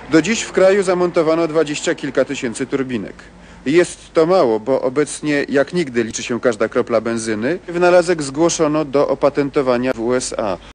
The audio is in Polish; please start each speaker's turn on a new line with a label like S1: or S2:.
S1: Do dziś w kraju zamontowano 20 kilka tysięcy turbinek. Jest to mało, bo obecnie jak nigdy liczy się każda kropla benzyny. Wynalazek zgłoszono do opatentowania w USA.